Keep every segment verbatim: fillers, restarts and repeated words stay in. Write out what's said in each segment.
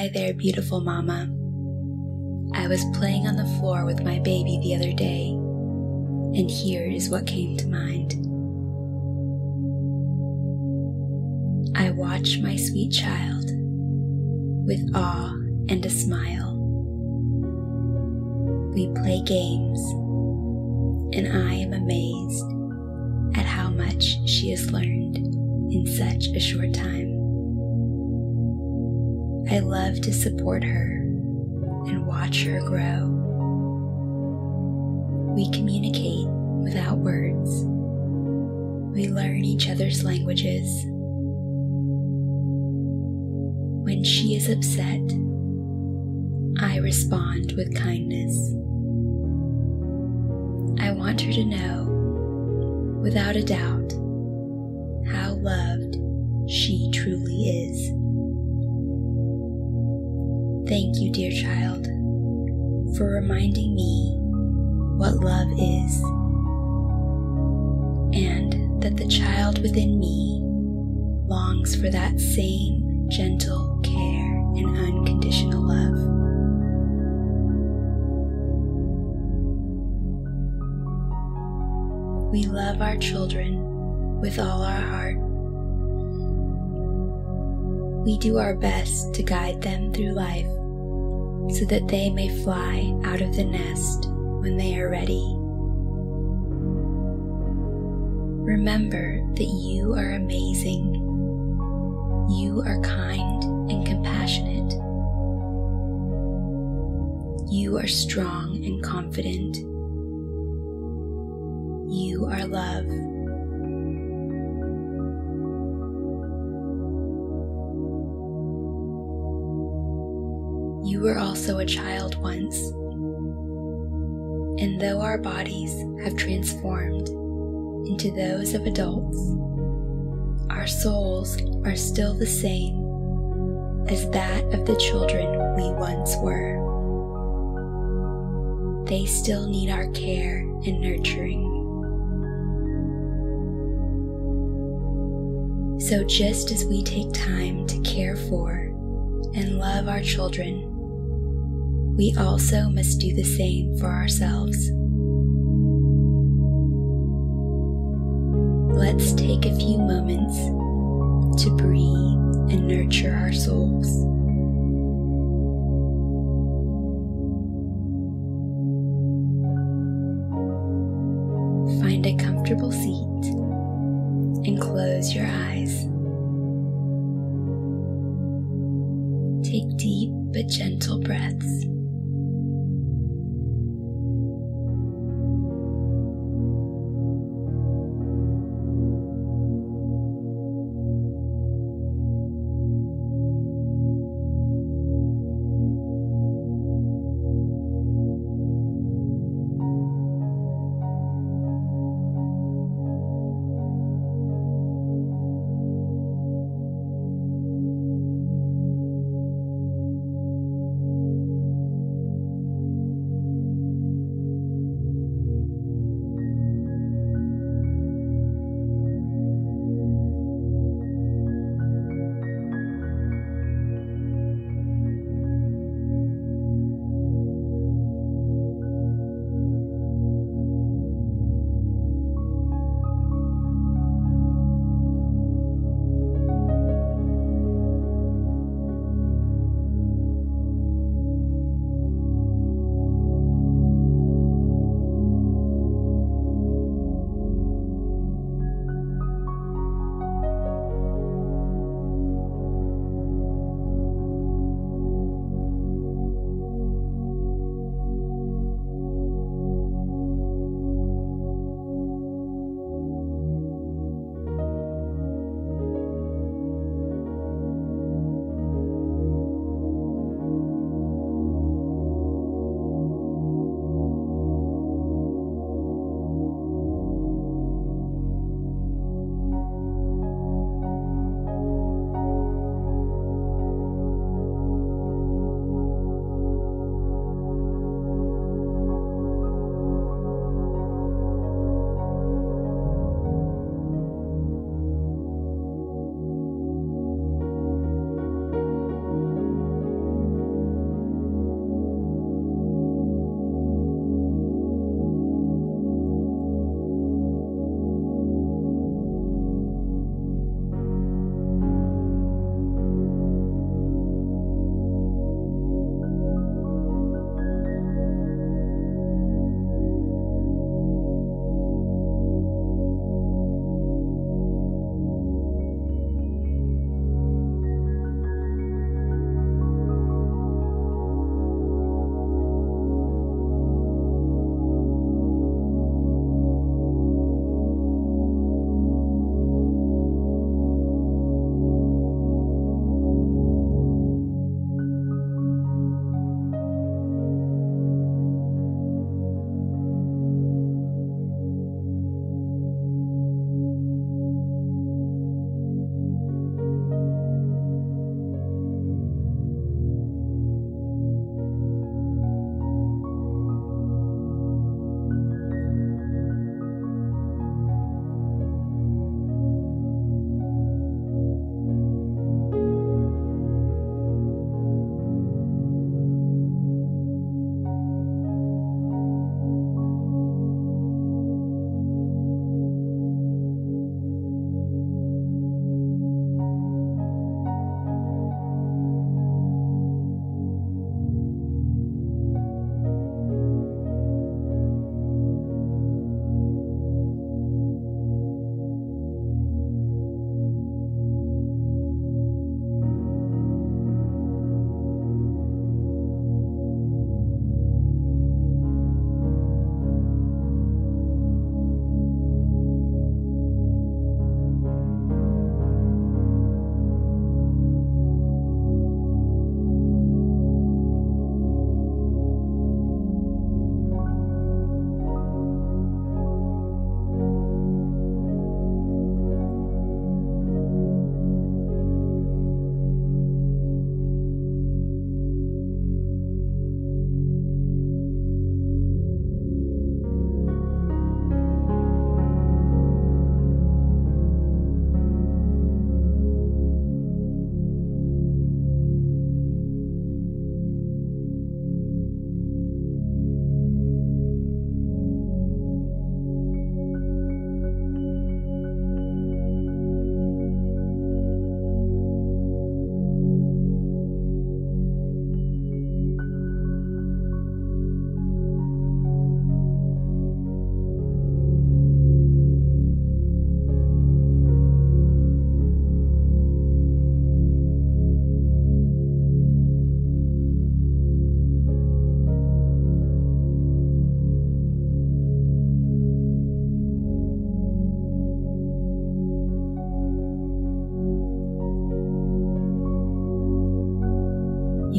Hi there, beautiful mama. I was playing on the floor with my baby the other day, and here is what came to mind. I watch my sweet child with awe and a smile. We play games, and I am amazed at how much she has learned in such a short time. I love to support her and watch her grow. We communicate without words. We learn each other's languages. When she is upset, I respond with kindness. I want her to know, without a doubt, how loved she truly is. Thank you, dear child, for reminding me what love is, and that the child within me longs for that same gentle care and unconditional love. We love our children with all our heart. We do our best to guide them through life so that they may fly out of the nest when they are ready. Remember that you are amazing. You are kind and compassionate. You are strong and confident. You are love. You were also a child once, and though our bodies have transformed into those of adults, our souls are still the same as that of the children we once were. They still need our care and nurturing. So just as we take time to care for and love our children, we also must do the same for ourselves. Let's take a few moments to breathe and nurture our souls. Find a comfortable seat and close your eyes. Take deep but gentle breaths.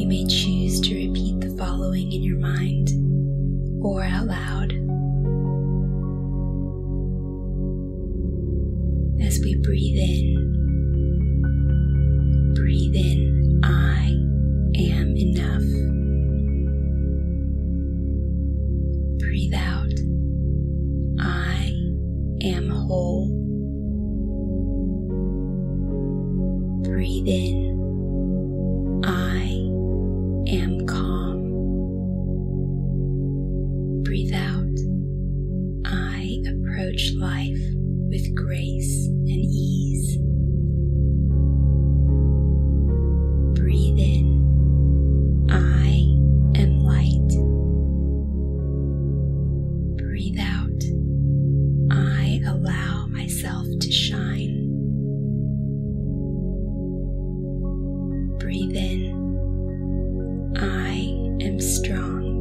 You may choose to repeat the following in your mind or out loud. As we breathe in, breathe in, I am enough. Breathe out, I am whole. Breathe in, I am calm. Breathe out, I approach life with grace and ease. Breathe in, I am light. Breathe out, I allow myself to shine. Breathe in, I am strong.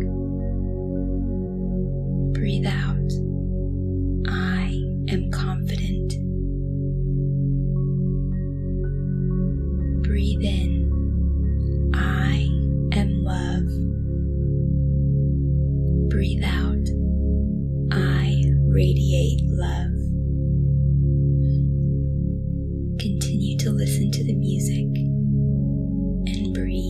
Breathe out, I am confident. Breathe in, I am love. Breathe out, I radiate love. Continue to listen to the music and breathe.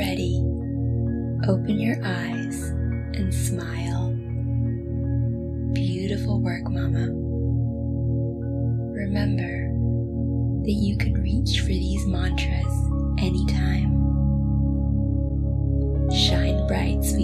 ready, open your eyes and smile. Beautiful work, Mama. Remember that you can reach for these mantras anytime. Shine bright, sweet